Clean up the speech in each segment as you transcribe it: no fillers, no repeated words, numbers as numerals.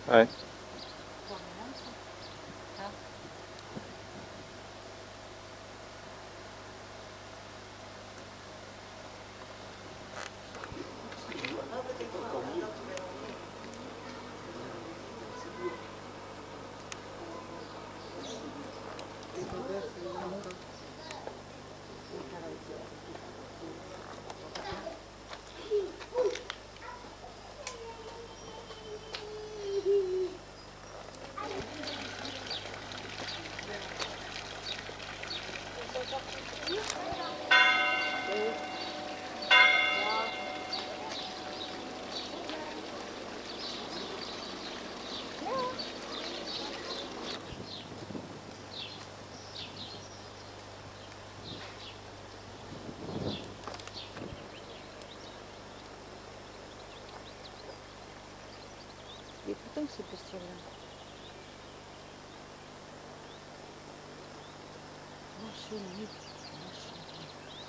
Ouais. Il est pourtant que ces postures-là. La chenille. La chenille.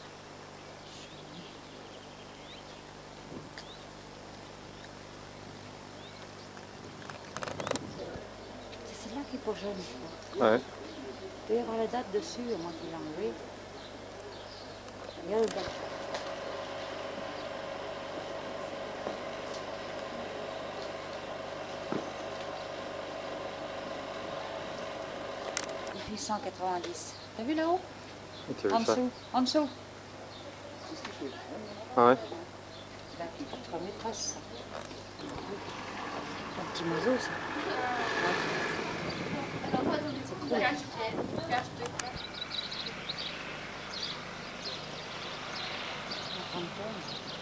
C'est celle-là qui est pour jeune, je crois. Ouais. Il doit y avoir la date dessus, au moins qu'il l'a enlevé. Regarde le bas. 1890. T'as vu là-haut? Tu as En vu ça? dessous, en dessous. Ah ouais. Là, qui fait 3 maîtresses, ça. Un petit museau, ça. C'est cool.